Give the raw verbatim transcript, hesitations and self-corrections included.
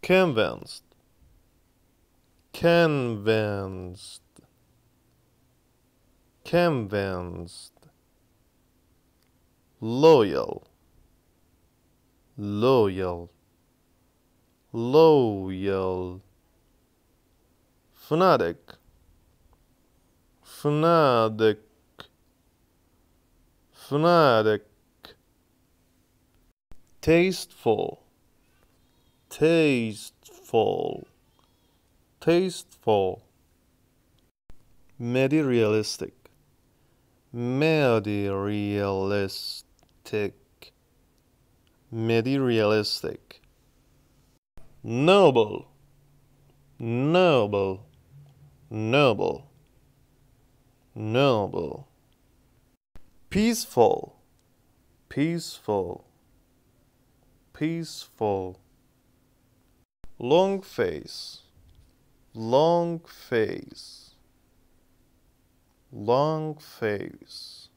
convinced, convinced, convinced. Loyal, loyal, loyal. Fanatic, fanatic, fanatic. Tasteful, tasteful, tasteful. Materialistic, materialistic, materialistic. Noble, noble, noble, noble. Peaceful, peaceful, peaceful. Long face, long face, long face.